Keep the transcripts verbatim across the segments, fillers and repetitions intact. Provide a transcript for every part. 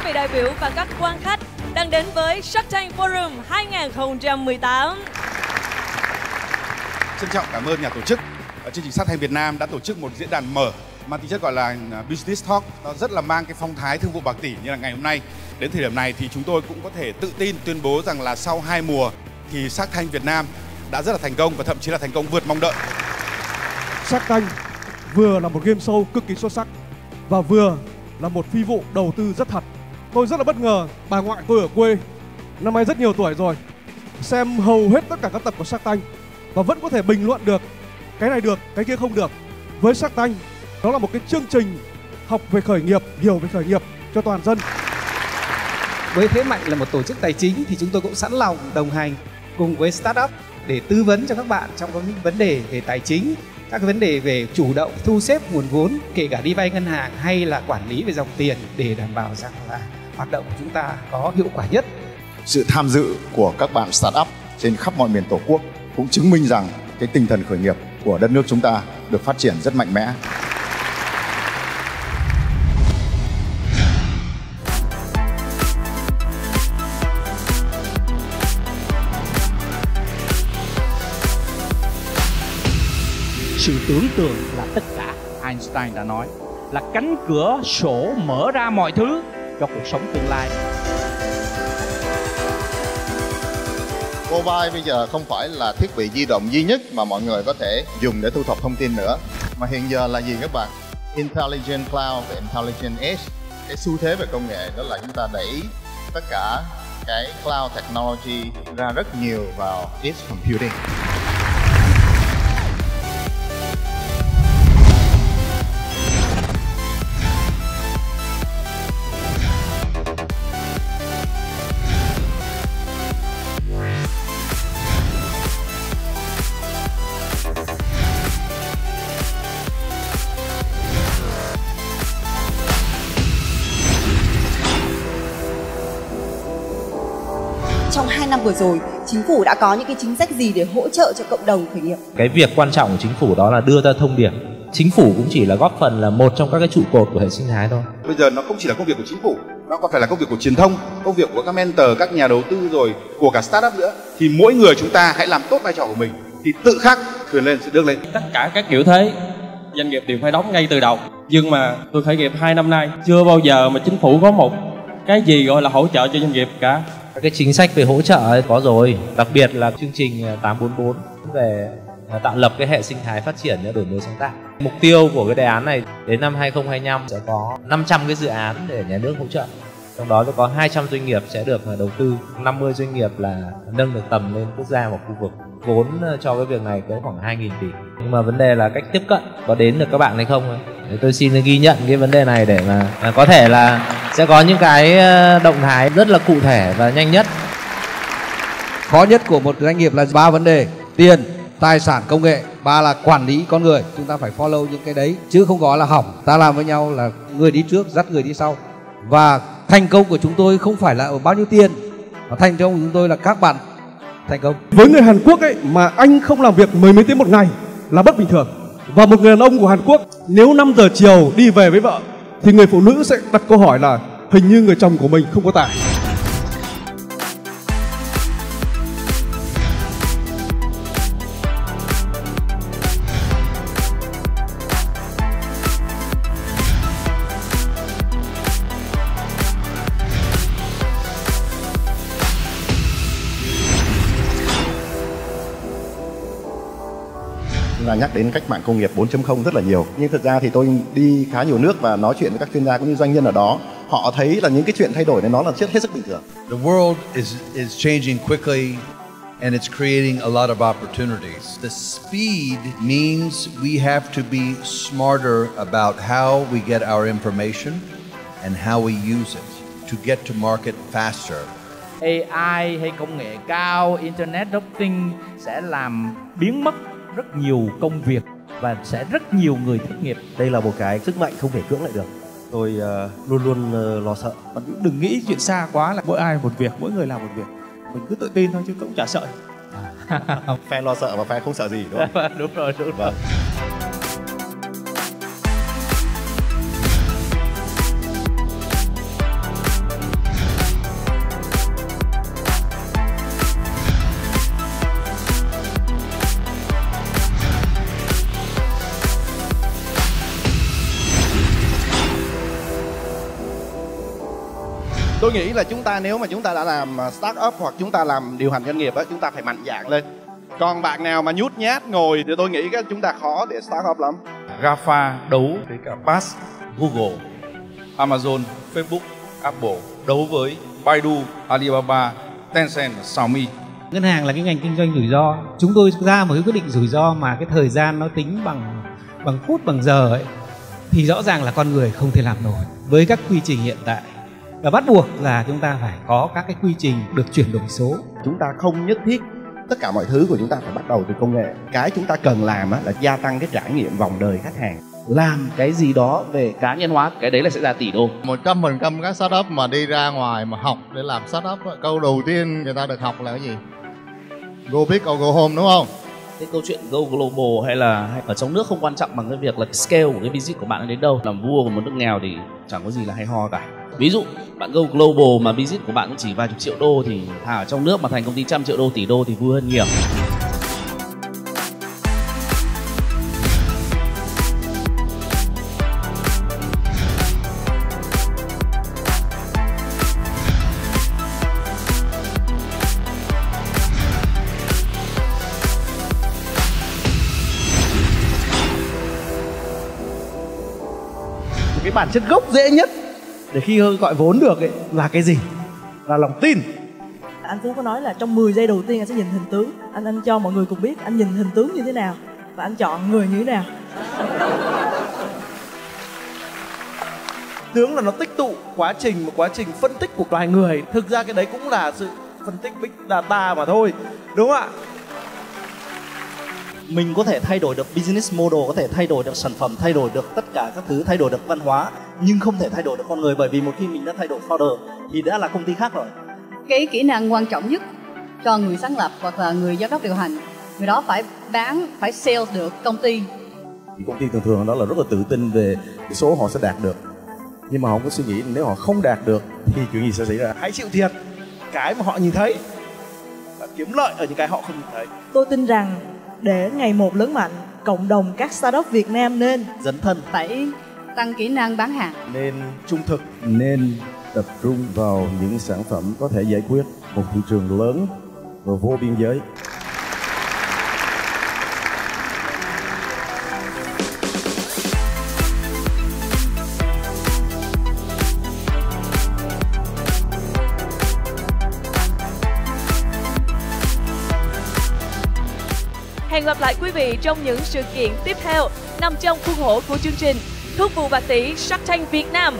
quý vị đại biểu và các quan khách đang đến với Shark Tank Forum hai không một tám. Trân trọng cảm ơn nhà tổ chức. Chương trình Shark Tank Việt Nam đã tổ chức một diễn đàn mở mang tính chất gọi là Business Talk. Nó rất là mang cái phong thái thương vụ bạc tỷ như là ngày hôm nay. Đến thời điểm này thì chúng tôi cũng có thể tự tin tuyên bố rằng là sau hai mùa thì Shark Tank Việt Nam đã rất là thành công và thậm chí là thành công vượt mong đợi. Shark Tank vừa là một game show cực kỳ xuất sắc và vừa là một phi vụ đầu tư rất thật. Tôi rất là bất ngờ, bà ngoại tôi ở quê, năm nay rất nhiều tuổi rồi, xem hầu hết tất cả các tập của Shark Tank và vẫn có thể bình luận được cái này được, cái kia không được. Với Shark Tank, đó là một cái chương trình học về khởi nghiệp, hiểu về khởi nghiệp cho toàn dân. Với thế mạnh là một tổ chức tài chính thì chúng tôi cũng sẵn lòng đồng hành cùng với startup để tư vấn cho các bạn trong những vấn đề về tài chính, các vấn đề về chủ động thu xếp nguồn vốn, kể cả đi vay ngân hàng hay là quản lý về dòng tiền để đảm bảo rằng là hoạt động của chúng ta có hiệu quả nhất. Sự tham dự của các bạn startup trên khắp mọi miền Tổ quốc cũng chứng minh rằng cái tinh thần khởi nghiệp của đất nước chúng ta được phát triển rất mạnh mẽ. Sự tưởng tượng là tất cả. Einstein đã nói là cánh cửa sổ mở ra mọi thứ cho cuộc sống tương lai. Mobile bây giờ không phải là thiết bị di động duy nhất mà mọi người có thể dùng để thu thập thông tin nữa. Mà hiện giờ là gì các bạn? Intelligent Cloud và Intelligent Edge. Cái xu thế về công nghệ đó là chúng ta đẩy tất cả cái Cloud Technology ra rất nhiều vào Edge Computing. Trong hai năm vừa rồi, chính phủ đã có những cái chính sách gì để hỗ trợ cho cộng đồng khởi nghiệp? Cái việc quan trọng của chính phủ đó là đưa ra thông điệp. Chính phủ cũng chỉ là góp phần là một trong các cái trụ cột của hệ sinh thái thôi. Bây giờ nó không chỉ là công việc của chính phủ, nó còn phải là công việc của truyền thông, công việc của các mentor, các nhà đầu tư rồi của cả startup nữa. Thì mỗi người chúng ta hãy làm tốt vai trò của mình thì tự khắc thuyền lên sẽ đưa lên. Tất cả các kiểu thế doanh nghiệp đều phải đóng ngay từ đầu. Nhưng mà tôi khởi nghiệp hai năm nay chưa bao giờ mà chính phủ có một cái gì gọi là hỗ trợ cho doanh nghiệp cả. Các cái chính sách về hỗ trợ ấy có rồi, đặc biệt là chương trình tám bốn bốn về tạo lập cái hệ sinh thái phát triển để đổi mới sáng tạo. Mục tiêu của cái đề án này đến năm hai không hai lăm sẽ có năm trăm cái dự án để nhà nước hỗ trợ. Trong đó sẽ có hai trăm doanh nghiệp sẽ được đầu tư, năm mươi doanh nghiệp là nâng được tầm lên quốc gia và khu vực. Vốn cho cái việc này có khoảng hai nghìn tỷ. Nhưng mà vấn đề là cách tiếp cận có đến được các bạn hay không. Để tôi xin ghi nhận cái vấn đề này để mà có thể là sẽ có những cái động thái rất là cụ thể và nhanh nhất. Khó nhất của một doanh nghiệp là ba vấn đề: tiền, tài sản, công nghệ. Ba là quản lý con người. Chúng ta phải follow những cái đấy chứ không có là hỏng. Ta làm với nhau là người đi trước dắt người đi sau. Và thành công của chúng tôi không phải là ở bao nhiêu tiền, mà thành công của chúng tôi là các bạn thành công. Với người Hàn Quốc ấy mà anh không làm việc mười mấy tiếng một ngày là bất bình thường. Và một người đàn ông của Hàn Quốc nếu năm giờ chiều đi về với vợ thì người phụ nữ sẽ đặt câu hỏi là hình như người chồng của mình không có tài. Là nhắc đến cách mạng công nghiệp bốn chấm không rất là nhiều, nhưng thực ra thì tôi đi khá nhiều nước và nói chuyện với các chuyên gia cũng như doanh nhân ở đó, họ thấy là những cái chuyện thay đổi này nó là hết sức bình thường. The world is is changing quickly and it's creating a lot of opportunities. The speed means we have to be smarter about how we get our information and how we use it to get to market faster. a i hay công nghệ cao, Internet of Things sẽ làm biến mất rất nhiều công việc và sẽ rất nhiều người thất nghiệp. Đây là một cái sức mạnh không thể cưỡng lại được. Tôi uh, luôn luôn uh, lo sợ. Bạn cũng đừng nghĩ chuyện xa quá là mỗi ai một việc, mỗi người làm một việc. Mình cứ tự tin thôi chứ cũng chả sợ. Phe lo sợ và phe không sợ gì đúng không? Đúng rồi, đúng rồi. Vâng. Tôi nghĩ là chúng ta nếu mà chúng ta đã làm start up hoặc chúng ta làm điều hành doanh nghiệp á, chúng ta phải mạnh dạn lên. Còn bạn nào mà nhút nhát ngồi thì tôi nghĩ cái chúng ta khó để start up lắm. GAFA đấu với cả Pass, Google, Amazon, Facebook, Apple đấu với Baidu, Alibaba, Tencent, Xiaomi. Ngân hàng là cái ngành kinh doanh rủi ro. Chúng tôi ra một cái quyết định rủi ro mà cái thời gian nó tính bằng bằng phút bằng giờ ấy, thì rõ ràng là con người không thể làm nổi với các quy trình hiện tại. Và bắt buộc là chúng ta phải có các cái quy trình được chuyển đổi số. Chúng ta không nhất thiết tất cả mọi thứ của chúng ta phải bắt đầu từ công nghệ. Cái chúng ta cần làm á, là gia tăng cái trải nghiệm vòng đời khách hàng. Làm cái gì đó về cá nhân hóa, cái đấy là sẽ ra tỷ đô. Một trăm phần trăm các startup mà đi ra ngoài mà học để làm startup, câu đầu tiên người ta được học là cái gì? Go big or go home, đúng không? Cái câu chuyện go global hay là hay ở trong nước không quan trọng bằng cái việc là cái scale của cái business của bạn đến đâu. Làm vua của một nước nghèo thì chẳng có gì là hay ho cả. Ví dụ bạn go global mà business của bạn cũng chỉ vài chục triệu đô thì thà ở trong nước mà thành công ty trăm triệu đô, tỷ đô thì vui hơn nhiều. Cái bản chất gốc dễ nhất để khi gọi vốn được ấy là cái gì? Là lòng tin. Anh Phú có nói là trong mười giây đầu tiên anh sẽ nhìn hình tướng. Anh anh cho mọi người cùng biết anh nhìn hình tướng như thế nào và anh chọn người như thế nào. Tướng là nó tích tụ quá trình một quá trình phân tích của loài người. Thực ra cái đấy cũng là sự phân tích big data mà thôi, đúng không ạ? Mình có thể thay đổi được business model, có thể thay đổi được sản phẩm, thay đổi được tất cả các thứ, thay đổi được văn hóa, nhưng không thể thay đổi được con người, bởi vì một khi mình đã thay đổi founder thì đã là công ty khác rồi. Cái kỹ năng quan trọng nhất cho người sáng lập hoặc là người giám đốc điều hành, người đó phải bán, phải sales được công ty. Công ty thường thường đó là rất là tự tin về cái số họ sẽ đạt được, nhưng mà họ không có suy nghĩ nếu họ không đạt được thì chuyện gì sẽ xảy ra. Hãy chịu thiệt cái mà họ nhìn thấy và kiếm lợi ở những cái họ không nhìn thấy. Tôi tin rằng để ngày một lớn mạnh, cộng đồng các startup Việt Nam nên dấn thân, phải tăng kỹ năng bán hàng, nên trung thực, nên tập trung vào những sản phẩm có thể giải quyết một thị trường lớn và vô biên giới. Hẹn gặp lại quý vị trong những sự kiện tiếp theo nằm trong khuôn khổ của chương trình Thuốc vụ bạc tỷ Shark Tank Việt Nam.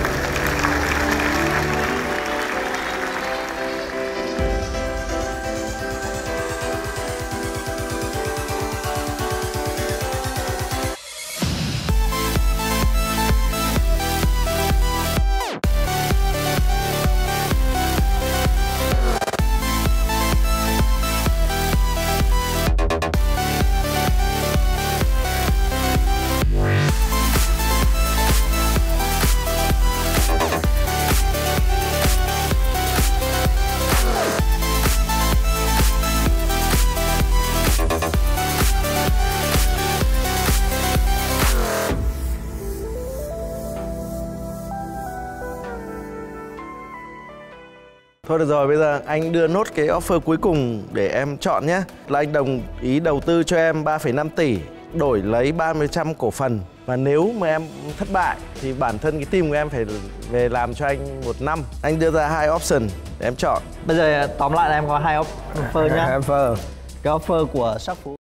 Thôi được rồi, bây giờ anh đưa nốt cái offer cuối cùng để em chọn nhé. Là anh đồng ý đầu tư cho em ba phẩy năm tỷ, đổi lấy ba mươi phần trăm cổ phần. Và nếu mà em thất bại thì bản thân cái team của em phải về làm cho anh một năm. Anh đưa ra hai option để em chọn. Bây giờ tóm lại là em có hai offer nhá. Offer. Cái offer của Shark Phú